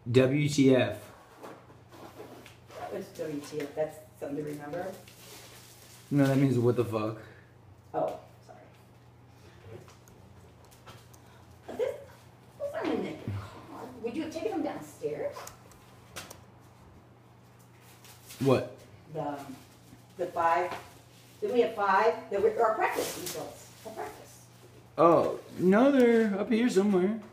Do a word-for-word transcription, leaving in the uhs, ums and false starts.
W T F. What's W T F? That's something to remember? No, that means what the fuck. Oh, sorry. But this, those aren't in the car. Would you have taken them downstairs? What? The, the five, did we have five? There were, our practice results, our practice. Oh, no, they're up here somewhere.